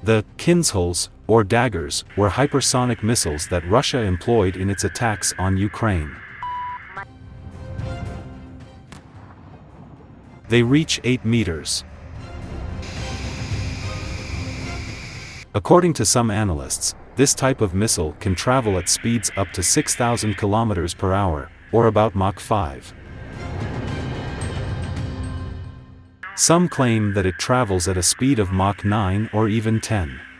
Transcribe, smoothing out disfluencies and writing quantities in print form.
The Kinzhals, or daggers, were hypersonic missiles that Russia employed in its attacks on Ukraine. They reach 8 meters. According to some analysts, this type of missile can travel at speeds up to 6,000 kilometers per hour, or about Mach 5. Some claim that it travels at a speed of Mach 9 or even 10.